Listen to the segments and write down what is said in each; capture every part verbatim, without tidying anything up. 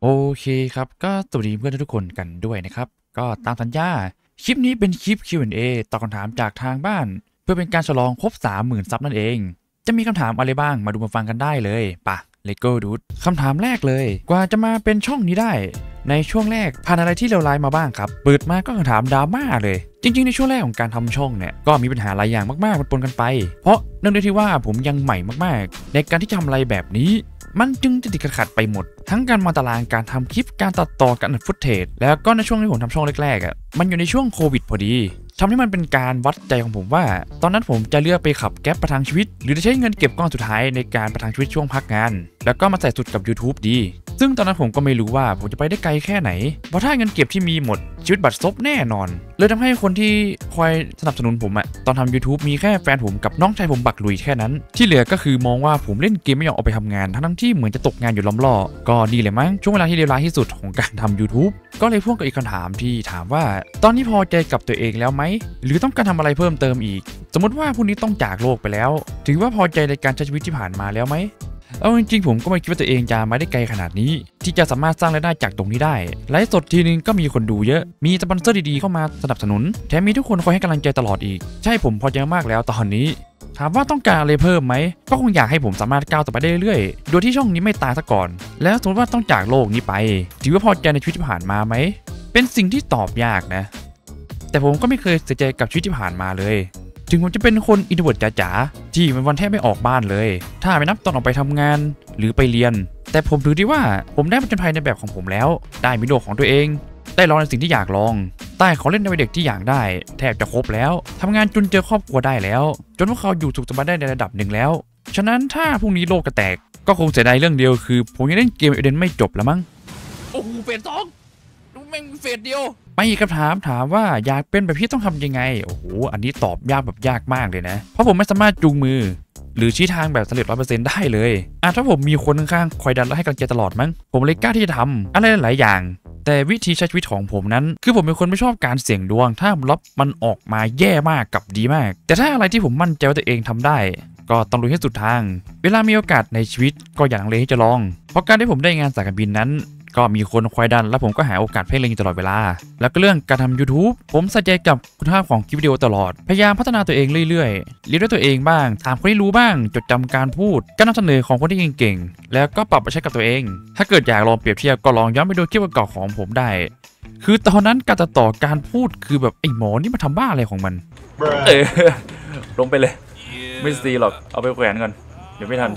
โอเคครับก็สวัสดีเพื่อนทุกคนกันด้วยนะครับก็ตามสัญญาคลิปนี้เป็นคลิป คิว แอนด์ เอ ตอบคำถามจากทางบ้านเพื่อเป็นการฉลองครบ สามหมื่น ซับนั่นเองจะมีคำถามอะไรบ้างมาดูมาฟังกันได้เลยปะเลโก้ดูดคำถามแรกเลยกว่าจะมาเป็นช่องนี้ได้ในช่วงแรกผ่านอะไรที่เลวร้ายมาบ้างครับเปิดมาก็คำถามดราม่าเลยจริงๆในช่วงแรกของการทำช่องเนี่ยก็มีปัญหาหลายอย่างมากๆปนๆกันไปเพราะเนื่องด้วยที่ว่าผมยังใหม่มากๆในการที่จะทำอะไรแบบนี้มันจึงจะติดขัดไปหมดทั้งการมาตารางการทำคลิปการตัดต่อการอัดฟุตเทจแล้วก็ในช่วงที่ผมทำช่องแรกๆอ่ะมันอยู่ในช่วงโควิดพอดีทำให้มันเป็นการวัดใจของผมว่าตอนนั้นผมจะเลือกไปขับแก๊ปประทังชีวิตหรือจะใช้เงินเก็บก้อนสุดท้ายในการประทังชีวิตช่วงพักงานแล้วก็มาใส่สุดกับ YouTube ดีซึ่งตอนนั้นผมก็ไม่รู้ว่าผมจะไปได้ไกลแค่ไหนเพราะถ้าเงินเก็บที่มีหมดชีวิตบัดซบแน่นอนเลยทำให้คนที่คอยสนับสนุนผมอะตอนทำ YouTube มีแค่แฟนผมกับน้องชายผมบักลุยแค่นั้นที่เหลือก็คือมองว่าผมเล่นเกมไม่ยอมออกไปทำงานทั้งที่เหมือนจะตกงานอยู่ล้อมล่อก็ดีเลยมั้งช่วงเวลาที่เลวร้ายที่สุดของการทำ YouTube ก็เลยพ่วงกับอีกคำถามที่ถามว่าตอนนี้พอใจกับตัวเองแล้วไหมหรือต้องการทำอะไรเพิ่มเติมอีกสมมติว่าพรุ่งนี้ต้องจากโลกไปแล้วถือว่าพอใจในการใช้ชีวิตที่ผ่านมาแล้วไหมเอาจริงๆผมก็ไม่คิดว่าตัวเองจะมาได้ไกลขนาดนี้ที่จะสามารถสร้างรายได้จากตรงนี้ได้ไลฟ์สดทีนึงก็มีคนดูเยอะมีสปอนเซอร์ดีๆเข้ามาสนับสนุนแถมมีทุกคนคอยให้กำลังใจตลอดอีกใช่ผมพอใจมากแล้วตอนนี้ถามว่าต้องการอะไรเพิ่มไหมก็คงอยากให้ผมสามารถก้าวต่อไปได้เรื่อยๆโดยที่ช่องนี้ไม่ตายซะก่อนแล้วสมมติว่าต้องจากโลกนี้ไปถือว่าพอใจในชีวิตที่ผ่านมาไหมเป็นสิ่งที่ตอบยากนะแต่ผมก็ไม่เคยเสียใจกับชีวิตที่ผ่านมาเลยถึงผมจะเป็นคนอินโทรเวิร์ตจ๋าๆที่มันวันแทบไม่ออกบ้านเลยถ้าไม่นับตอนออกไปทำงานหรือไปเรียนแต่ผมถือที่ว่าผมได้ผจญภัยในแบบของผมแล้วได้มีโลกของตัวเองได้ลองในสิ่งที่อยากลองใต้ขอเล่นในวัยเด็กที่อยากได้แทบจะครบแล้วทำงานจนเจอครอบครัวได้แล้วจนพวกเขาอยู่สุขสบายได้ในระดับหนึ่งแล้วฉะนั้นถ้าพรุ่งนี้โลกจะแตกก็คงเสียดายเรื่องเดียวคือผมยังเล่นเกมเอเดนไม่จบแล้วมั้งโอ้โหเฟสสองดูแม่งเฟสเดียวไปอีกคำถามถามว่าอยากเป็นแบบพี่ต้องทำยังไงโอ้โหอันนี้ตอบยากแบบยากมากเลยนะเพราะผมไม่สามารถจูงมือหรือชี้ทางแบบสำเร็จร้อยเปอร์เซ็นต์ได้เลยอ่ะถ้าผมมีคนข้างๆคอยดันและให้กำลังใจตลอดมั้งผมเลยกล้าที่จะทำอะไรหลายอย่างแต่วิธีใช้ชีวิตของผมนั้นคือผมเป็นคนไม่ชอบการเสี่ยงดวงถ้าล็อบมันออกมาแย่มากกับดีมากแต่ถ้าอะไรที่ผมมั่นใจว่าตัวเองทำได้ก็ต้องลุยให้สุดทางเวลามีโอกาสในชีวิตก็อย่าลังเลที่จะลองเพราะการที่ผมได้งานสายการบินนั้นก็มีคนคอยดันและผมก็หาโอกาสเพ่งเล็งตลอดเวลาแล้วก็เรื่องการทำ YouTube ผมใส่ใจกับคุณภาพของคลิปวิดีโอตลอดพยายามพัฒนาตัวเองเรื่อยๆเรียนด้วยตัวเองบ้างถามคนที่รู้บ้างจดจำการพูดการนำเสนอของคนที่เก่งๆแล้วก็ปรับไปใช้กับตัวเองถ้าเกิดอยากลองเปรียบเทียบก็ลองย้อนไปดูคลิปเก่าๆของผมได้คือตอนนั้นการตัดต่อการพูดคือแบบไอ้หมอนี่มาทำบ้าอะไรของมันเออลงไปเลยไม่ซีหรอกเอาไปแขวนก่อนเดี๋ยวไม่ทัน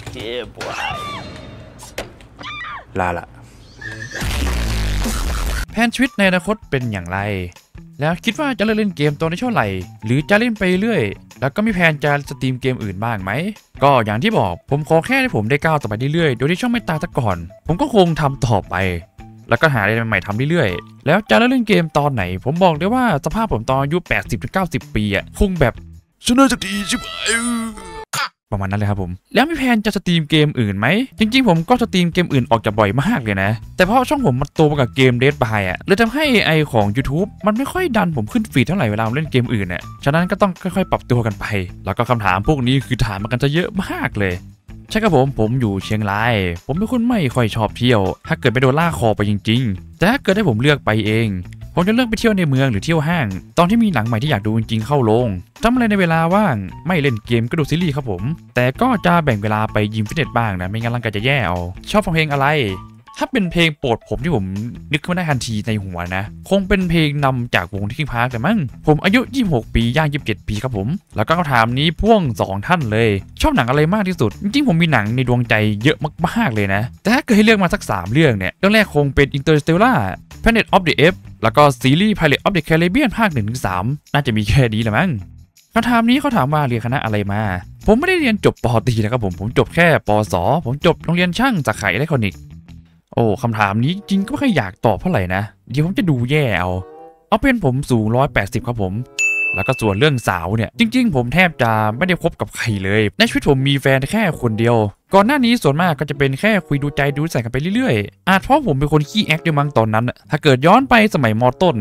ลาละแผนชีวิตในอนาคตเป็นอย่างไรแล้วคิดว่าจะเลิกเล่นเกมตัวนี้เท่าไหร่หรือจะเล่นไปเรื่อยแล้วก็มีแผนจะสตรีมเกมอื่นบ้างไหมก็อย่างที่บอกผมขอแค่ให้ผมได้ก้าวต่อไปเรื่อยๆโดยที่ช่องไม่ตายซะก่อนผมก็คงทำต่อไปแล้วก็หาอะไรใหม่ๆทำเรื่อยๆแล้วจะเลิกเล่นเกมตอนไหนผมบอกได้ว่าสภาพผมตอนอายุ แปดสิบถึงเก้าสิบ ปีอ่ะคงแบบชนะสักทีใช่ไหมประมาณนั้นเลยครับผมแล้วมีแผนจะสตรีมเกมอื่นไหมจริงๆผมก็สตรีมเกมอื่นออกจากบ่อยมากเลยนะแต่เพราะช่องผมมันโตมากับเกม Dead by อ่ะเลยทำให้ เอ ไอ ของ YouTube มันไม่ค่อยดันผมขึ้นฟีดเท่าไหร่เวลาเล่นเกมอื่นอ่ะฉะนั้นก็ต้องค่อยๆปรับตัวกันไปแล้วก็คำถามพวกนี้คือถามมากันจะเยอะมากเลยใช่ครับผมผมอยู่เชียงรายผมเป็นคนไม่ค่อยชอบเที่ยวถ้าเกิดไปโดนล่าคอไปจริงๆแต่ถ้าเกิดให้ผมเลือกไปเองผมจะเลือกไปเที่ยวในเมืองหรือเที่ยวห้างตอนที่มีหนังใหม่ที่อยากดูจริงๆเข้าโรงทำอะไรในเวลาว่างไม่เล่นเกมก็ดูซีรีส์ครับผมแต่ก็จะแบ่งเวลาไปยิมฟิตเนสบ้างนะไม่งั้นร่างกายจะแย่เอาชอบฟังเพลงอะไรถ้าเป็นเพลงโปรดผมที่ผมนึกขึ้นมาได้ทันทีในหัวนะคงเป็นเพลงนำจากวงLinkin Parkแต่มั้งผมอายุยี่สิบหกปีย่างยี่สิบเจ็ดปีครับผมแล้วก็คำถามนี้พ่วงสองท่านเลยชอบหนังอะไรมากที่สุดจริงๆผมมีหนังในดวงใจเยอะมากๆเลยนะแต่ถ้าเกิดให้เลือกมาสักสามเรื่องเนี่ยเรื่องแรกคงเป็น Interstellar Planet of the Apes แล้วก็ซีรีส์ Pirates of the Caribbean ภาค หนึ่งถึงสาม น่าจะมีแค่นี้แหละมั้งคำถามนี้เขาถามว่าเรียนคณะอะไรมาผมไม่ได้เรียนจบป.ตรีนะครับผมผมจบแค่ป.ส.ผมจบโรงเรียนช่างสาขาอิเล็กทรอนิกส์โอ้คำถามนี้จริงก็ไม่ค่อยอยากตอบเท่าไหร่นะเดี๋ยวผมจะดูแย่เอาเอาเป็นผมสูงหนึ่งร้อยแปดสิบครับผมแล้วก็ส่วนเรื่องสาวเนี่ยจริงๆผมแทบจะไม่ได้คบกับใครเลยในชีวิตผมมีแฟนแค่คนเดียวก่อนหน้านี้ส่วนมากก็จะเป็นแค่คุยดูใจดูใส่กันไปเรื่อยๆอาจเพราะผมเป็นคนขี้แอคด้วยมั้งตอนนั้นถ้าเกิดย้อนไปสมัยม.ต้นเนี่ย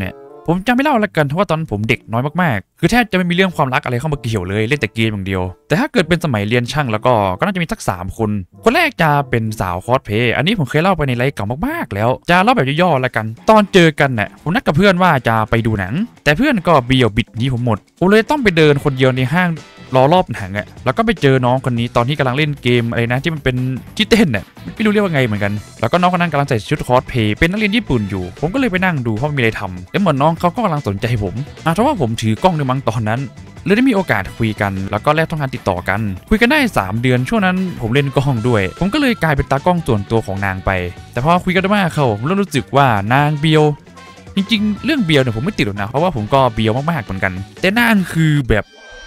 ผมจะไม่เล่าละกันเพราะว่าตอนผมเด็กน้อยมากๆคือแทบจะไม่มีเรื่องความรักอะไรเข้ามาเกี่ยวเลยเล่นแต่เกมอย่างเดียวแต่ถ้าเกิดเป็นสมัยเรียนช่างแล้วก็ก็น่าจะมีสักสามคนคนแรกจะเป็นสาวคอสเพย์อันนี้ผมเคยเล่าไปในไลฟ์เก่ามากๆแล้วจะเล่าแบบย่อๆละกันตอนเจอกันเนี่ยผมนัดกับเพื่อนว่าจะไปดูหนังแต่เพื่อนก็เบี้ยวบิดนี้ผมหมดผมเลยต้องไปเดินคนเดียวในห้างรอรอบหนังอะแล้วก็ไปเจอน้องคนนี้ตอนที่กำลังเล่นเกมอะไรนะที่มันเป็นที่เต้นเนี่ยไม่รู้เรียกว่าไงเหมือนกันแล้วก็น้องคนนั้นกำลังใส่ชุดคอสเพย์เป็นนักเรียนญี่ปุ่นอยู่ผมก็เลยไปนั่งดูเพราะมีอะไรทำแล้วเหมือนน้องเขาก็กำลังสนใจผมอาจจะว่าผมถือกล้องในมั้งตอนนั้นเลยได้มีโอกาสคุยกันแล้วก็แลกช่องทางติดต่อกันคุยกันได้สามเดือนช่วงนั้นผมเล่นกล้องด้วยผมก็เลยกลายเป็นตากล้องส่วนตัวของนางไปแต่พอคุยกันมากเข้าผมเริ่มรู้สึกว่านางเบียวจริงๆเรื่องเบียวเนี่ยผมไม่ติดหรอกนะเพราะว่าผมก็เบียวมากๆเหมือนกันแต่นางคือแบบ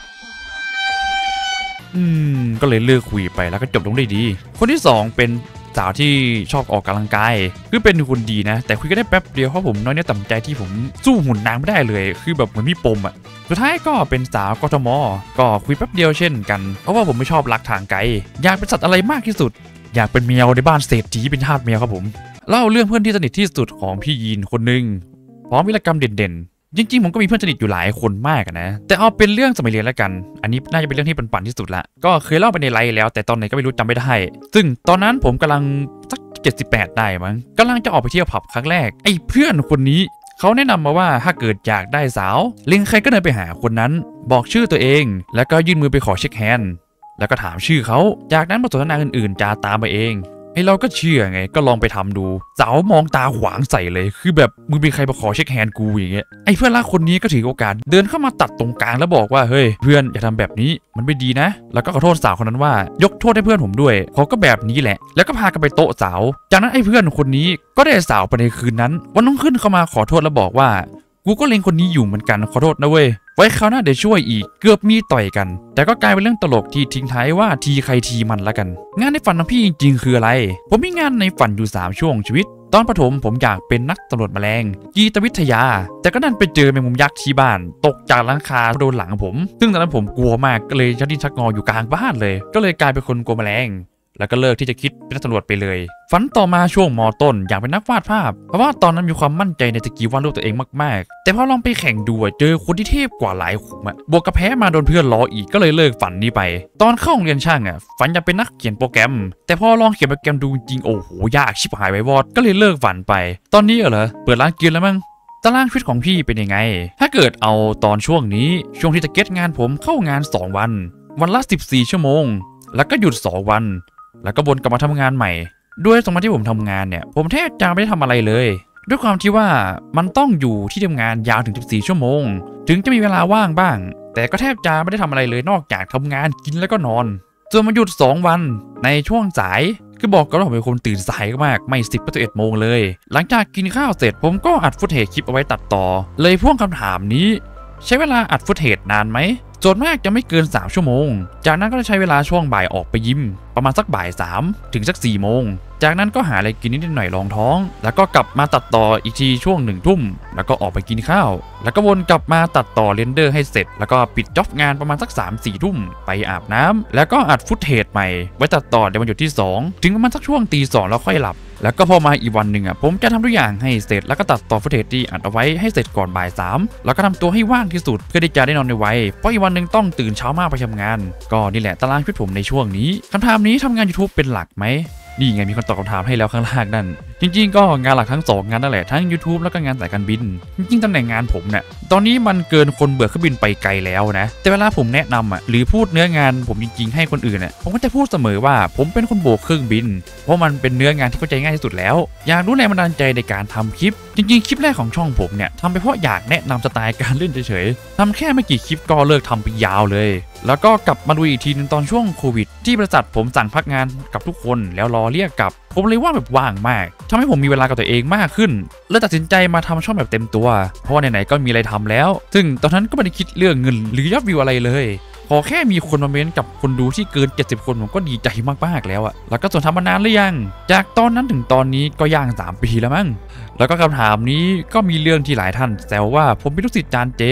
อืมก็เลยเลิกคุยไปแล้วก็จบลงได้ดีคนที่สองเป็นสาวที่ชอบออกกำลังกายคือเป็นคนดีนะแต่คุยกันได้แป๊บเดียวเพราะผมน้อยเนื้อต่ำใจที่ผมสู้หุ่นนางไม่ได้เลยคือแบบเหมือนมีปมอ่ะสุดท้ายก็เป็นสาวกทมก็คุยแป๊บเดียวเช่นกันเพราะว่าผมไม่ชอบรักทางไกลอยากเป็นสัตว์อะไรมากที่สุดอยากเป็นแมวในบ้านเศรษฐีเป็นทาสแมวครับผมเล่าเรื่องเพื่อนที่สนิทที่สุดของพี่ยีนคนหนึ่งพร้อมวิรกรรมเด่นๆจริงๆผมก็มีเพื่อนสนิทอยู่หลายคนมากนะแต่เอาเป็นเรื่องสมัยเรียนแล้วกันอันนี้น่าจะเป็นเรื่องที่ปั่นๆที่สุดละก็เคยเล่าไปในไลฟ์แล้วแต่ตอนไหนก็ไม่รู้จำไม่ได้ซึ่งตอนนั้นผมกำลังสักเจ็ดสิบแปดได้มั้งกำลังจะออกไปเที่ยวผับครั้งแรกไอ้เพื่อนคนนี้เขาแนะนำมาว่าถ้าเกิดอยากได้สาวเล็งใครก็เดินไปหาคนนั้นบอกชื่อตัวเองแล้วก็ยื่นมือไปขอเช็คแฮนด์แล้วก็ถามชื่อเขาจากนั้นบทสนทนาอื่นๆจะตามมาเองไอ้เราก็เชื่อไงก็ลองไปทำดูสาวมองตาขวางใส่เลยคือแบบมึงเป็นใครมาขอเช็คแฮนด์กูอย่างเงี้ยไอ้เพื่อนรักคนนี้ก็ถือโอกาสเดินเข้ามาตัดตรงกลางแล้วบอกว่าเฮ้ยเพื่อนอย่าทำแบบนี้มันไม่ดีนะแล้วก็ขอโทษสาวคนนั้นว่ายกโทษให้เพื่อนผมด้วยเขาก็แบบนี้แหละแล้วก็พากันไปโต๊ะสาวจากนั้นไอ้เพื่อนคนนี้ก็ได้สาวไปในคืนนั้นวันรุ่งขึ้นเข้ามาขอโทษแล้วบอกว่ากูก็เล็งคนนี้อยู่เหมือนกันขอโทษนะเว้ยไว้คราวหน้าเดี๋ยวช่วยอีกเกือบมีต่อยกันแต่ก็กลายเป็นเรื่องตลกที่ทิ้งท้ายว่าทีใครทีมันละกันงานในฝันของพี่จริงๆคืออะไรผมมีงานในฝันอยู่สามช่วงชีวิตตอนประถมผมอยากเป็นนักตำรวจแมลงกีตวิทยาแต่ก็นั่นไปเจอแมงมุมยักษ์ที่บ้านตกจากหลังคาโดนหลังผมซึ่งตอนนั้นผมกลัวมากก็เลยชักดิ้นชักงออยู่กลางบ้านเลยก็เลยกลายเป็นคนกลัวแมลงแล้วก็เลิกที่จะคิดเป็นนักตำรวจไปเลยฝันต่อมาช่วงม.ต้นอยากเป็นนักวาดภาพเพราะว่าตอนนั้นมีความมั่นใจในสกิลวาดรูปตัวเองมากๆแต่พอลองไปแข่งดูเจอคนที่เทพกว่าหลายขุมอะบวกกับแพ้มาโดนเพื่อนล้ออีกก็เลยเลิกฝันนี้ไปตอนเข้าโรงเรียนช่างอะฝันจะเป็นนักเขียนโปรแกรมแต่พอลองเขียนโปรแกรมดูจริงโอ้โหยากชิบหายไว้วอดก็เลยเลิกฝันไปตอนนี้เหรอเปิดร้านเกมแล้วมั้งตารางชีวิตของพี่เป็นยังไงถ้าเกิดเอาตอนช่วงนี้ช่วงที่จะเก็ตงานผมเข้างานสองวันวันละสิบสี่ชั่วโมงแล้วก็หยุดสองวันแล้วก็วนกลับมาทำงานใหม่ด้วยสมัยที่ผมทำงานเนี่ยผมแทบจะไม่ได้ทำอะไรเลยด้วยความที่ว่ามันต้องอยู่ที่ทำงานยาวถึงสิบสี่ชั่วโมงถึงจะมีเวลาว่างบ้างแต่ก็แทบจะไม่ได้ทำอะไรเลยนอกจากทำงานกินแล้วก็นอนส่วนมาหยุดสองวันในช่วงสายคือบอกก็ว่าผมเป็นคนตื่นสายมากไม่สิบก็สิบเอ็ดโมงเลยหลังจากกินข้าวเสร็จผมก็อัดฟุตเทจคลิปเอาไว้ตัดต่อเลยพ่วงคำถามนี้ใช้เวลาอัดฟุตเทจนานไหมส่วนมากจะไม่เกินสามชั่วโมงจากนั้นก็จะใช้เวลาช่วงบ่ายออกไปยิมประมาณสักบ่ายสามถึงสักสี่โมงจากนั้นก็หาอะไรกินนิดหน่อยรองท้องแล้วก็กลับมาตัดต่ออีกทีช่วงหนึ่งทุ่มแล้วก็ออกไปกินข้าวแล้วก็วนกลับมาตัดต่อเรนเดอร์ให้เสร็จแล้วก็ปิดจ็อบงานประมาณสัก สามสี่ ทุ่มไปอาบน้ำแล้วก็อัดฟุตเทจใหม่ไว้ตัดต่อในวันหยุดที่สองถึงประมาณสักช่วงตีสองแล้วค่อยหลับแล้วก็พอมาอีกวันหนึ่งอ่ะผมจะทำทุกอย่างให้เสร็จแล้วก็ตัดต่อฟุตเทจที่อัดเอาไว้ให้เสร็จก่อนบ่ายสามแล้วก็ทำตัวให้ว่างที่สุดเพื่อที่จะได้นอนในไวเพราะอีกวันหนึ่งต้องตื่นเช้ามากไปทำงานก็นี่แหละตารางชีวิตผมในช่วงนี้คำถามนี้ทำงาน YouTube เป็นหลักไหมนี่ไงมีคนตอบคำถามให้แล้วข้างล่างนั่นจริงๆก็งานหลักทั้งสองงานนั่นแหละทั้ง YouTube แล้วก็งานสายการบินจริงๆตำแหน่งงานผมเนี่ยตอนนี้มันเกินคนเบื่อเครื่องบินไปไกลแล้วนะแต่เวลาผมแนะนำอ่ะหรือพูดเนื้องานผมจริงๆให้คนอื่นอ่ะผมก็จะพูดเสมอว่าผมเป็นคนโบกเครื่องบินเพราะมันเป็นเนื้องานที่เข้าใจง่ายที่สุดแล้วอยากรู้แรงบันดาลใจในการทำคลิปจริงๆคลิปแรกของช่องผมเนี่ยทำไปเพราะอยากแนะนำสไตล์การเล่นเฉยๆทำแค่ไม่กี่คลิปก็เลิกทำไปยาวเลยแล้วก็กลับมาดูอีกทีนึงตอนช่วงโควิดที่บริษัทผมสั่งพักงานกับทุกคนแล้วรอเรียกกลับผมเลยว่าแบบว่างมากทำให้ผมมีเวลากับตัวเองมากขึ้นเลยตัดสินใจมาทำช่องแบบเต็มตัวเพราะว่าไหนๆก็มีอะไรทำแล้วซึ่งตอนนั้นก็ไม่ได้คิดเรื่องเงินหรือยอดวิวอะไรเลยพอแค่มีคนมาเม้นกับคนดูที่เกินเจ็ดสิบคนผมก็ดีใจมากๆแล้วอะแล้วก็ส่วนทำมานานหรือยังจากตอนนั้นถึงตอนนี้ก็ย่างสามปีแล้วมั้งแล้วก็คำถามนี้ก็มีเรื่องที่หลายท่านแซวว่าผมเป็นลูกศิษย์จานเจ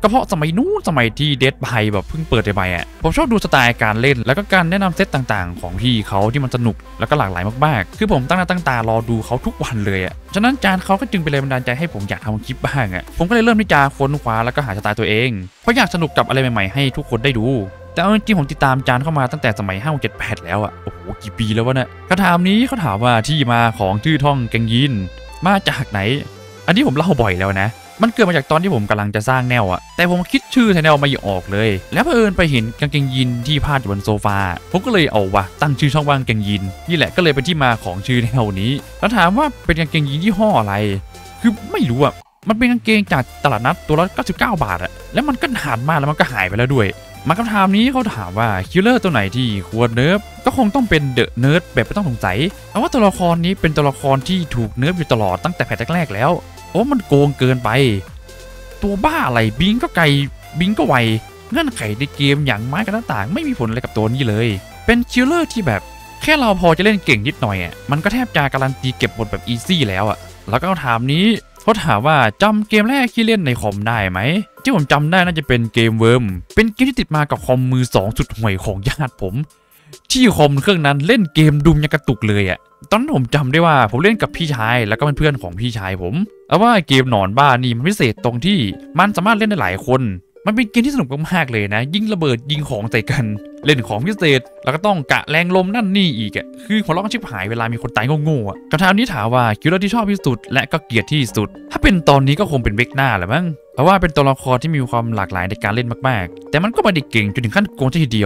ก็เพราะสมัยนู้นสมัยที่เดดบายแบบเพิ่งเปิดใหม่ๆอ่ะผมชอบดูสไตล์การเล่นแล้วก็การแนะนำเซตต่างๆของพี่เขาที่มันสนุกแล้วก็หลากหลายมากๆคือผมตั้งหน้าตั้งตารอดูเขาทุกวันเลยอ่ะฉะนั้นจานเขาก็จึงเป็นแรงบันดาลใจให้ผมอยากทำคลิปบ้างอ่ะผมก็เลยเริ่มที่จะค้นคว้าแล้วก็หาสไตล์ตัวเองเพราะอยากสนุกกับอะไรใหม่ๆให้ทุกคนได้ดูแต่เอาจริงๆผมติดตามจานเข้ามาตั้งแต่สมัยห้า เจ็ด แปดแล้วอ่ะโอ้โหกี่ปีแล้ววะเนี่ยคำถามนี้เขาถามว่าที่มาของชื่อท่องแกงยินมาจากไหนอันนี้ผมเล่าบ่อยแล้วนะมันเกิดมาจากตอนที่ผมกำลังจะสร้างแนวอะแต่ผมคิดชื่อแนวไม่ออกเลยแล้วเผอิญไปเห็นกางเกงยีนที่พาดอยู่บนโซฟาผมก็เลยเอาวะตั้งชื่อช่องว่างกางเกงยีนนี่แหละก็เลยเป็นที่มาของชื่อแนวนี้แล้วถามว่าเป็นกางเกงยีนยี่ห้ออะไรคือไม่รู้อะมันเป็นกางเกงจากตลาดนัดตัวละเก้าสิบเก้าบาทอะแล้วมันก็นานมากแล้วมันก็หายไปแล้วด้วยมาคำถามนี้เขาถามว่าคิลเลอร์ตัวไหนที่ควรเนิร์ฟก็คงต้องเป็นเดอะเนิร์ดแบบไม่ต้องสงสัยเอาว่าตัวละครนี้เป็นตัวละครที่ถูกเนิร์ฟอยู่ตลอดตั้งแต่แพทแรกๆแล้วโอ้มันโกงเกินไปตัวบ้าอะไรบิงก็ไกลบิงก็ไวเงื่อนไขในเกมอย่างไม้กับหน้าต่างไม่มีผลอะไรกับตัวนี้เลยเป็นคิลเลอร์ที่แบบแค่เราพอจะเล่นเก่งนิดหน่อยอ่ะมันก็แทบจะการันตีเก็บบทแบบอีซี่แล้วอ่ะแล้วก็ถามนี้เขาถามว่าจำเกมแรกที่เล่นในคอมได้ไหมที่ผมจำได้น่าจะเป็นเกมเวิร์มเป็นเกมที่ติดมากับคอมมือสองสุดห่วยของญาติผมที่คอมเครื่องนั้นเล่นเกมดุมยังกระตุกเลยอ่ะตอนนั้นผมจำได้ว่าผมเล่นกับพี่ชายแล้วก็เป็นเพื่อนของพี่ชายผมเอาว่าเกมหนอนบ้านี่มันพิเศษตรงที่มันสามารถเล่นได้หลายคนมันเป็นเกมที่สนุกมากๆเลยนะยิงระเบิดยิงของใส่กันเล่นของพิเศษแล้วก็ต้องกะแรงลมนั่นนี่อีกอ่ะคือหัวเราะกันชิบหายเวลามีคนตายโง่ๆอ่ะคำถามนี้ถามว่าคิลเลอร์ที่ชอบที่สุดและก็เกลียดที่สุดถ้าเป็นตอนนี้ก็คงเป็นเวกน่าแหละมั้งเพราะว่าเป็นตัวละครที่มีความหลากหลายในการเล่นมากๆแต่มันก็ไม่ได้เก่งจนถึงขั้นโกงทีเดียว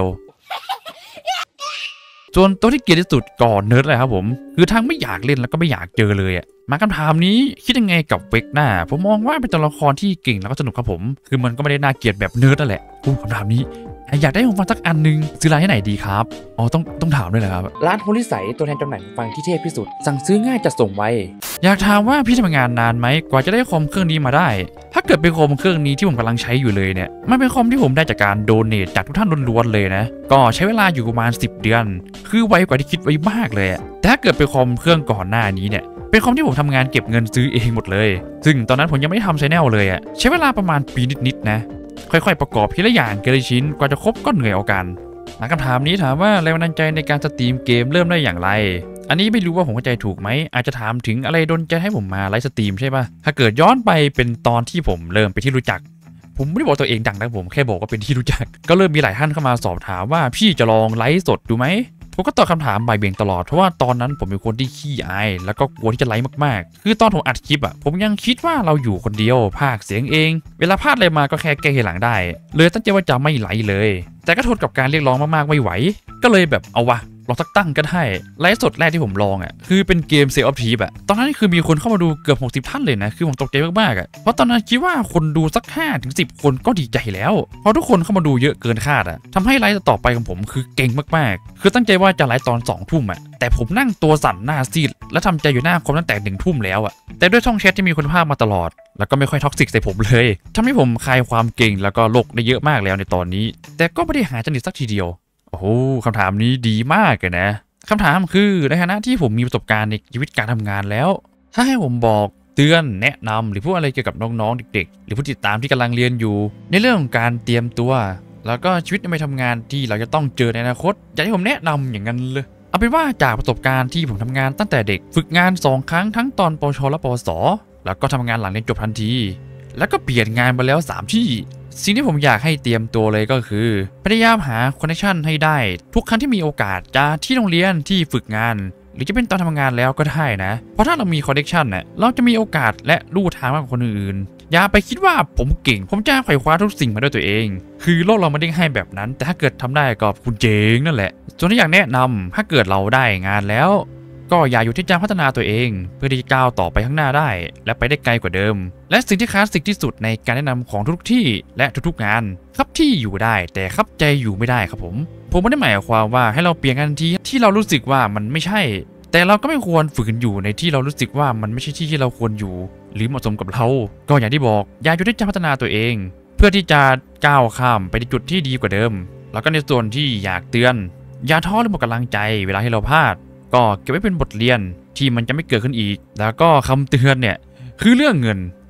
ส่วนตัวที่เกลียดที่สุดก่อนเนิร์ดเลยครับผมคือทั้งไม่อยากเล่นแล้วก็ไม่อยากเจอเลยอ่ะมาคำถามนี้คิดยังไงกับเวกน่าผมมองว่าเป็นตัวละครที่เก่งแล้วก็สนุกครับผมคือมันก็ไม่ได้น่าเกลียดแบบเนิร์ดนั่นแหละอู้คำถามนี้อยากได้หูฟังสักอันนึงซื้อร้านที่ไหนดีครับอ๋อต้องต้องถามด้วยเหรอครับร้านโพลิสัยตัวแทนจำหน่ายหูฟังที่เทพที่สุดสั่งซื้อง่ายจัดส่งไวอยากถามว่าพี่ทำงานนานไหมกว่าจะได้คอมเครื่องนี้มาได้ถ้าเกิดเป็นคอมเครื่องนี้ที่ผมกำลังใช้อยู่เลยเนี่ยมันเป็นคอมที่ผมได้จากการโดเนทจากทุกท่านล้วนๆเลยนะก็ใช้เวลาอยู่ประมาณสิบเดือนคือไวกว่าที่คิดไว้มากเลยแต่ถ้าเกิดเป็นคอมเครื่องก่อนหน้านี้เนี่ยเป็นคอมที่ผมทำงานเก็บเงินซื้อเองหมดเลยซึ่งตอนนั้นผมยังไม่ได้ทำชาแนลเลยอ่ะใช้เวลาประมาณปีนิดๆนะค่อยๆประกอบทีละอย่างทีละชิ้นกว่าจะครบก็เหนื่อยเอากันคำถามนี้ถามว่าแรงบันดาลใจในการสตรีมเกมเริ่มได้อย่างไรอันนี้ไม่รู้ว่าผมเข้าใจถูกไหมอาจจะถามถึงอะไรดลใจให้ผมมาไลฟ์สตรีมใช่ป่ะถ้าเกิดย้อนไปเป็นตอนที่ผมเริ่มไปที่รู้จักผมไม่ได้บอกตัวเองดังนะผมแค่บอกว่าเป็นที่รู้จักก็เริ่มมีหลายท่านเข้ามาสอบถามว่าพี่จะลองไลฟ์สดดูไหมผมก็ตอบคำถามบ่ายเบี่ยงตลอดเพราะว่าตอนนั้นผมเป็นคนที่ขี้อายแล้วก็กลัวที่จะไลฟ์มากๆคือตอนผมอัดคลิปอ่ะผมยังคิดว่าเราอยู่คนเดียวพากย์เสียงเองเวลาพลาดอะไรมาก็แค่แก้ทีหลังได้เลยตั้งใจว่าจะไม่ไลฟ์เลยแต่ก็ทนกับการเรียกร้องมากๆไม่ไหวก็เลยแบบเอาวะลองสักตั้งก็ได้ไลฟ์สดแรกที่ผมลองอ่ะคือเป็นเกมเซลออฟทีแบบตอนนั้นคือมีคนเข้ามาดูเกือบหกสิบท่านเลยนะคือผมตกใจมากๆอ่ะเพราะตอนนั้นคิดว่าคนดูสักห้าถึงสิบคนก็ดีใจแล้วพอทุกคนเข้ามาดูเยอะเกินคาดอ่ะทำให้ไลฟ์ต่อไปของผมคือเก่งมากๆคือตั้งใจว่าจะไลฟ์ตอนสองทุ่มอ่ะแต่ผมนั่งตัวสั่นหน้าซีดและทำใจอยู่หน้าคอมตั้งแต่หนึ่งทุ่มแล้วอ่ะแต่ด้วยช่องแชทที่มีคุณภาพมาตลอดแล้วก็ไม่ค่อยท็อกซิกใส่ผมเลยทำให้ผมคลายความเก่งแล้วก็โลกได้เยอะมากแล้วในตอนนี้แต่ก็ไม่ได้หาจริตสักทีเดียวโอ้โหคำถามนี้ดีมากเลยนะคำถามคือในฐานะที่ผมมีประสบการณ์ในชีวิตการทำงานแล้วถ้าให้ผมบอกเตือนแนะนำหรือพูดอะไรเกี่ยวกับน้องๆเด็กๆหรือผู้ติดตามที่กำลังเรียนอยู่ในเรื่องของการเตรียมตัวแล้วก็ชีวิตในทำงานที่เราจะต้องเจอในอนาคตอยากให้ผมแนะนำอย่างนั้นเลยเอาเป็นว่าจากประสบการณ์ที่ผมทำงานตั้งแต่เด็กฝึกงานสองครั้งทั้งตอนปชและปวสแล้วก็ทำงานหลังเรียนจบทันทีแล้วก็เปลี่ยนงานมาแล้วสามที่สิ่งที่ผมอยากให้เตรียมตัวเลยก็คือพยายามหาคอนเนคชั่นให้ได้ทุกครั้งที่มีโอกาสจะที่โรงเรียนที่ฝึกงานหรือจะเป็นตอนทำงานแล้วก็ได้นะเพราะถ้าเรามีคอนเนคชั่นเนี่ยเราจะมีโอกาสและลู่ทางมากกว่าคนอื่นอย่าไปคิดว่าผมเก่งผมจะไขว่คว้าทุกสิ่งมาด้วยตัวเองคือโลกเราไม่ได้ให้แบบนั้นแต่ถ้าเกิดทำได้ก็คุณเจ๋งนั่นแหละส่วนที่อยากแนะนำถ้าเกิดเราได้งานแล้วก็อย่าอยู่ที่จะพัฒนาตัวเองเพื่อที่จะก้าวต่อไปข้างหน้าได้และไปได้ไกลกว่าเดิมและสิ่งที่คลาสสิกที่สุดในการแนะนำของทุกที่และทุกๆงานครับที่อยู่ได้แต่ครับใจอยู่ไม่ได้ครับผมผมไม่ได้หมายความว่าให้เราเปลี่ยนงานที่ที่เรารู้สึกว่ามันไม่ใช่แต่เราก็ไม่ควรฝืนอยู่ในที่เรารู้สึกว่ามันไม่ใช่ที่ที่เราควรอยู่หรือเหมาะสมกับเราก็อย่างที่บอกอย่าอยู่ที่จะพัฒนาตัวเองเพื่อที่จะก้าวข้ามไปในจุดที่ดีกว่าเดิมแล้วก็ในส่วนที่อยากเตือนอย่าท้อหรือหมดกำลังใจเวลาที่เราพลาดก็เก็บไว้เป็นบทเรียนที่มันจะไม่เกิดขึ้นอีกแล้วก็คำเตือนเนี่ยคือเรื่องเงิน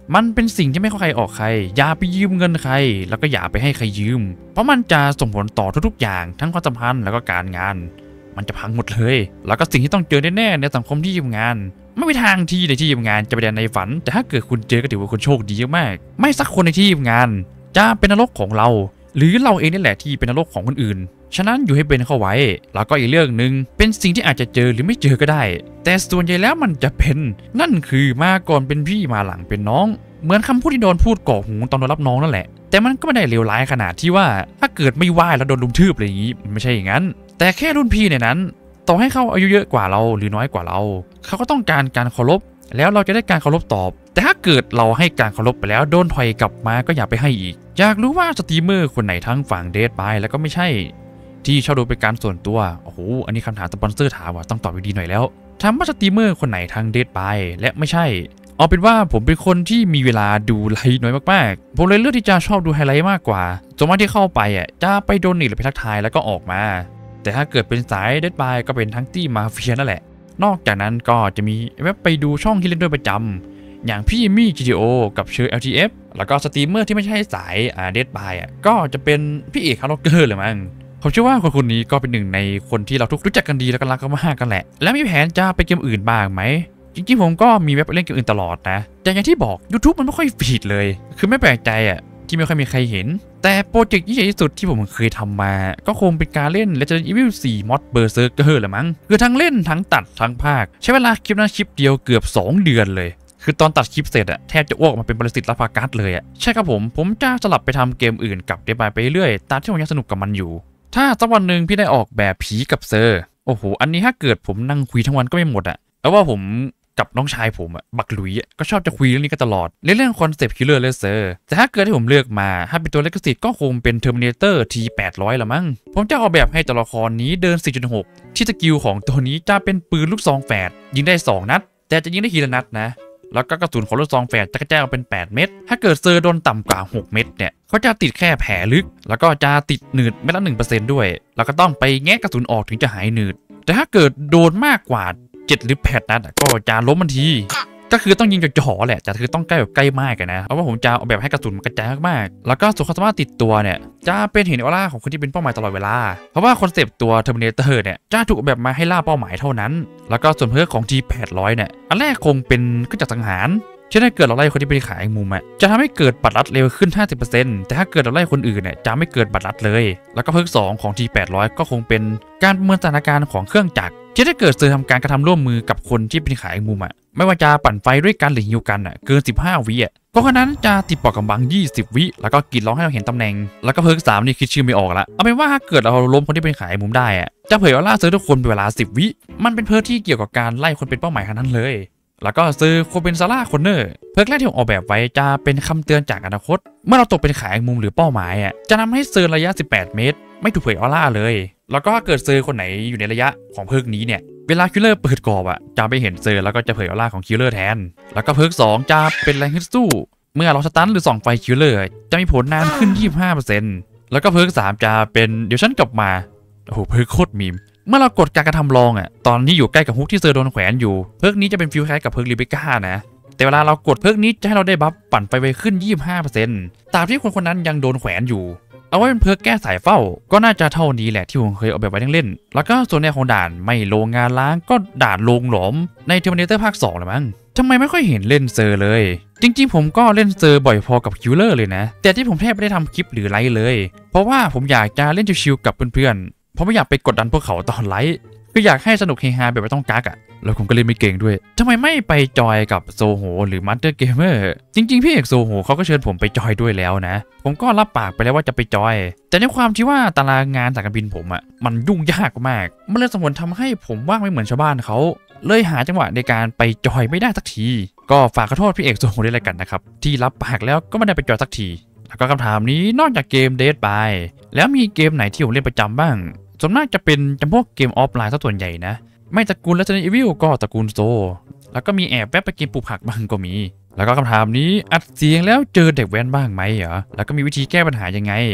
มันเป็นสิ่งที่ไม่เข้าใครออกใครอย่าไปยืมเงินใครแล้วก็อย่าไปให้ใครยืมเพราะมันจะส่งผลต่อทุกๆอย่างทั้งความสัมพันธ์แล้วก็การงานมันจะพังหมดเลยแล้วก็สิ่งที่ต้องเจอแน่ๆในสังคมที่ทำงานไม่มีทางที่ในที่ทำงานจะไปได้ในฝันแต่ถ้าเกิดคุณเจอก็ถือว่าคุณโชคดีมากไม่สักคนในที่ทำงานจะเป็นนรกของเราหรือเราเองนี่แหละที่เป็นนรกของคนอื่นฉะนั้นอยู่ให้เป็นเข้าไว้แล้วก็อีกเรื่องหนึ่งเป็นสิ่งที่อาจจะเจอหรือไม่เจอก็ได้แต่ส่วนใหญ่แล้วมันจะเป็นนั่นคือมาก่อนเป็นพี่มาหลังเป็นน้องเหมือนคำพูดที่โดนพูดก่อหูตอนโดนรับน้องนั่นแหละแต่มันก็ไม่ได้เลวร้ายขนาดที่ว่าถ้าเกิดไม่ไหวแล้วโดนลุมทืบอะไรอย่างนี้มันไม่ใช่อย่างนั้นแต่แค่รุ่นพี่ในนั้นต่อให้เขาอายุเยอะกว่าเราหรือน้อยกว่าเราเขาก็ต้องการการเคารพแล้วเราจะได้การเคารพตอบแต่ถ้าเกิดเราให้การเคารพไปแล้วโดนถอยกลับมาก็อย่าไปให้อีกอยากรู้ว่าสตรีมเมอร์คนไหนทั้งฝั่งเดทไปแล้วก็ไม่ใช่ที่ชอบดูเป็นการส่วนตัวโอ้โหอันนี้คำถามสปอนเซอร์ถามว่าต้องตอบดีๆหน่อยแล้วถามว่าสตรีมเมอร์คนไหนทั้งเดทไปและไม่ใช่เอาเป็นว่าผมเป็นคนที่มีเวลาดูไลฟ์น้อยมากๆผมเลยเลือกที่จะชอบดูไฮไลท์มากกว่าสมมติที่เข้าไปอ่ะจะไปโดนหนีหรือไปทักทายแล้วก็ออกมาแต่ถ้าเกิดเป็นสายเดทไปก็เป็นทั้งที่มาเฟียนั่นแหละนอกจากนั้นก็จะมีเว็บไปดูช่องที่เล่นด้วยประจำอย่างพี่มี่ จี ที โอ กับเชอร์ แอล ที เอฟ แล้วก็สตรีมเมอร์ที่ไม่ใช่สายอ่าเดทบายอ่ะก็จะเป็นพี่เอกฮาร์ล็อกเกอร์เลยมั้งผมเชื่อว่าคนคนนี้ก็เป็นหนึ่งในคนที่เราทุกรู้จักกันดีแล้วก็รักกันมากกันแหละแล้วมีแผนจะไปเกมอื่นบ้างไหมจริงๆผมก็มีเว็บไปเล่นเกมอื่นตลอดนะแต่อย่างที่บอก YouTube มันไม่ค่อยฟีดเลยคือไม่แปลกใจอ่ะที่ไม่ค่อยมีใครเห็นแต่โปรเจกต์ที่ใหญ่ที่สุดที่ผมเคยทำมาก็คงเป็นการเล่น Resident Evil โฟร์ Mod Berserker แหละมั้งคือทั้งเล่นทั้งตัดทั้งพากย์ใช้เวลาคลิปนั้นคลิปเดียวเกือบสองเดือนเลยคือตอนตัดคลิปเสร็จอะแทบจะอ้วกมาเป็นปรสิตลาพากัสเลยอะใช่ครับผมผมจะสลับไปทำเกมอื่นกับเดบายไปเรื่อยตามที่ผมยังสนุกกับมันอยู่ถ้าสักวันหนึ่งพี่ได้ออกแบบผีกับเซอร์โอ้โหอันนี้ถ้าเกิดผมนั่งคุยทั้งวันก็ไม่หมดอะแล้วว่าผมกับน้องชายผมอะบักหลุยก็ชอบจะคุยเรื่องนี้กันตลอดเรื่องคอนเซปต์คิลเลอร์เลเซอร์แต่ถ้าเกิดที่ผมเลือกมาถ้าเป็นตัวเลกซิตก็คงเป็น Terminator ที แปดร้อย ละมั้งผมจะออกแบบให้ตัวละครนี้เดิน สี่จุดหก ที่สกิลของตัวนี้จะเป็นปืนลูกซองแฝดยิงได้สองนัดแต่จะยิงได้ทีละนัดนะแล้วก็กระสุนของลูกซองแฝดจะกระจายออกเป็นแปดเม็ดถ้าเกิดเซอร์โดนต่ำกว่าหกเม็ดเนี่ยเขาจะติดแค่แผลลึกแล้วก็จะติดหนืดเม็ดละ หนึ่งเปอร์เซ็นต์ ด้วยแล้วก็ต้องไปแงะกระสุนออกถึงจะหายหนืดแต่ถ้าเกิดโดนมากกว่าเจ็ดหรือแปดนัดก็จะล้มทันทีก็คือต้องยิงจ่อๆแหละแต่คือต้องใกล้แบบใกล้มากกันนะเพราะว่าผมจะเอาแบบให้กระสุนมันกระจายมากๆแล้วก็ส่วนความสามารถติดตัวเนี่ยจะเป็นเห็นออร่าของคนที่เป็นเป้าหมายตลอดเวลาเพราะว่าคอนเซปต์ตัว Terminator เนี่ยจะถูกแบบมาให้ล่าเป้าหมายเท่านั้นแล้วก็ส่วนเพิ่มของ ที แปดร้อย เนี่ยอันแรกคงเป็นเครื่องจักรสังหารเช่นถ้าเกิดเราไล่คนที่ไปขายมุมอ่ะจะทำให้เกิดบัตรลัดเร็วขึ้น ห้าสิบเปอร์เซ็นต์ แต่ถ้าเกิดเราไล่คนอื่นเนี่ยจะไม่เกิดบัตรลัดเลยแล้วก็เพิ่มสองของ ที แปดร้อย ก็คงเป็นการประเมินสถานการณ์ของเครื่องจักรที่ถ้าเกิดเซอร์ทำการกระทำร่วมมือกับคนที่เป็นขายมุมอ่ะไม่ว่าจะปั่นไฟด้วยกันหรือฮิวกันอ่ะเกินสิบห้าวิอ่ะเพราะฉะนั้นจะติดปอกกำบังยี่สิบวิแล้วก็กรีดร้องให้เราเห็นตำแหน่งแล้วก็เพิ่มสามนี่คิดชื่อไม่ออกละเอาเป็นว่าถ้าเกิดเราล้มคนที่เป็นขายมุมได้อ่ะจะเผยออร่าเซอร์ทุกคนเป็นเวลาสิบวิมันเป็นเพิร์ทที่เกี่ยวกับการไล่คนเป็นเป้าหมายขนาดนั้นเลยแล้วก็ซื้อโคเบนซาร่าคอนเนอร์เพิร์กแรกที่ผมออกแบบไว้จะเป็นคำเตือนจากอนาคตเมื่อเราตกเป็นขายมุมหรือเป้าหมายอ่ะจะทำให้เซอร์ระยะสิบแปดเมตรไม่ถูกเผยออร่าเลยแล้วก็เกิดเซอร์คนไหนอยู่ในระยะของเพิร์กนี้เนี่ยเวลาคิลเลอร์เปิดกรอบอ่ะจะไม่เห็นเซอร์แล้วก็จะเผยออร่าของคิลเลอร์แทนแล้วก็เพิร์กสองจะเป็นแรงฮึดสู้เมื่อเราสตันหรือส่องไฟคิลเลอร์จะมีผลนานขึ้น ยี่สิบห้าเปอร์เซ็นต์ แล้วก็เพิร์กสามจะเป็นเดี๋ยวฉันกลับมาโอ้โหเพิร์กโคตรมีมเมื่อเรากดการกระทำลองอ่ะตอนที่อยู่ใกล้กับฮุกที่เซอร์โดนแขวนอยู่เพิร์กนี้จะเป็นฟิลคล้ายกับเพิร์กลิเบก้านะแต่เวลาเรากดเพิร์กนี้จะให้เราได้บัฟปั่นไฟไวขึ้น ยี่สิบห้าเปอร์เซ็นต์ ตามที่คนคนนั้นยังโดนแขวนอยู่เอาไว้เป็นเพิร์กแก้สายเฝ้าก็น่าจะเท่านี้แหละที่ผมเคยเอาแบบไว้เล่นๆแล้วก็ส่วนในของด่านไม่โรงงานล้างก็ด่านโรงหลอมใน Terminator ภาคสองเลยมั้งทำไมไม่ค่อยเห็นเล่นเซอร์เลยจริงๆผมก็เล่นเซอร์บ่อยพอกับคิลเลอร์เลยนะแต่ที่ผมแทบไม่ได้ทำคลิปหรือไลฟ์เลยเพราะว่าผมอยากจะเล่นชิวๆกับเพื่อนๆเพราะไม่อยากไปกดดันพวกเขาตอนไลฟ์คืออยากให้สนุกเฮฮาแบบไม่ต้องกักอ่ะแล้วผมก็เล่นไม่เก่งด้วยทำไมไม่ไปจอยกับโซโหหรือมัตเตอร์เกมเมอร์จริงๆพี่เอกโซโหเขาก็เชิญผมไปจอยด้วยแล้วนะผมก็รับปากไปแล้วว่าจะไปจอยแต่ในความที่ว่าตารางงานสายการบินผมอ่ะมันยุ่งยากมากมันเลยสมควรทำให้ผมว่างไม่เหมือนชาวบ้านเขาเลยหาจังหวะในการไปจอยไม่ได้สักทีก็ฝากขอโทษพี่เอกโซโหด้วยแล้วกันนะครับที่รับปากแล้วก็ไม่ได้ไปจอยสักทีแล้วก็คำถามนี้นอกจากเกมเดทบายแล้วมีเกมไหนที่ผมเล่นประจำบ้างส่วนมากจะเป็นจำพวกเกมออฟไลน์ซะส่วนใหญ่นะไม่ตระกูล Resident Evil ก็ตระกูลโซแล้วก็มีแอบแวบไปเกมปลูกผักบ้างก็มีแล้วก็คำถามนี้อัดเสียงแล้วเจอเด็กแว้นบ้างไหมเหรอแล้วก็มีวิธีแก้ปัญหายังไงต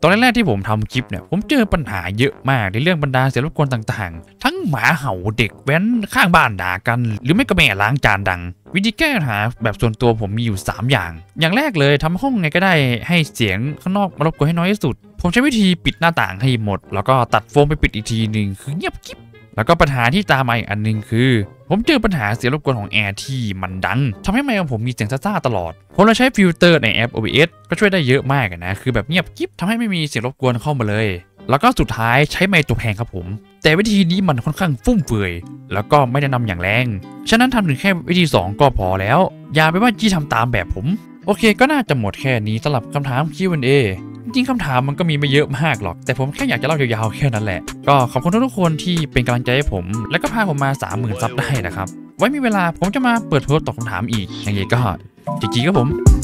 อนแรกๆที่ผมทำคลิปเนี่ยผมเจอปัญหาเยอะมากในเรื่องบรรดาเสียงรบกวนต่างๆทั้งหมาเห่าเด็กแว้นข้างบ้านด่ากันหรือไม่ก็แม่ล้างจานดังวิธีแก้ปัญหาแบบส่วนตัวผมมีอยู่สามอย่างอย่างแรกเลยทำห้องไงก็ได้ให้เสียงข้างนอกมารบกวนให้น้อยที่สุดผมใช้วิธีปิดหน้าต่างให้หมดแล้วก็ตัดโฟมไปปิดอีกทีหนึ่งคือเงียบกิ๊บแล้วก็ปัญหาที่ตามมาอีกอันนึงคือผมเจอปัญหาเสียงรบกวนของแอร์ที่มันดังทำให้ไมค์ของผมมีเสียงซ่าๆตลอดผมเลยใช้ฟิลเตอร์ในแอป โอ บี เอส ก็ช่วยได้เยอะมากนะคือแบบเงียบกิ๊บทำให้ไม่มีเสียงรบกวนเข้ามาเลยแล้วก็สุดท้ายใช้ไมค์ตัวแพงครับผมแต่วิธีนี้มันค่อนข้างฟุ่มเฟือยแล้วก็ไม่แนะนำอย่างแรงฉะนั้นทำถึงแค่วิธีสองก็พอแล้วอย่าไปว่าจี้ทำตามแบบผมโอเคก็น่าจะหมดแค่นี้สำหรับคำถาม คิว แอนด์ เอ จริงๆคำถามมันก็มีไม่เยอะมากหรอกแต่ผมแค่อยากจะเล่ายาวๆแค่นั้นแหละก็ขอบคุณทุกคนที่เป็นกำลังใจให้ผมและก็พาผมมา สามหมื่น ซับได้นะครับไว้มีเวลาผมจะมาเปิดโพสต์ตอบคำถามอีกอย่างไรก็จีจีครับผม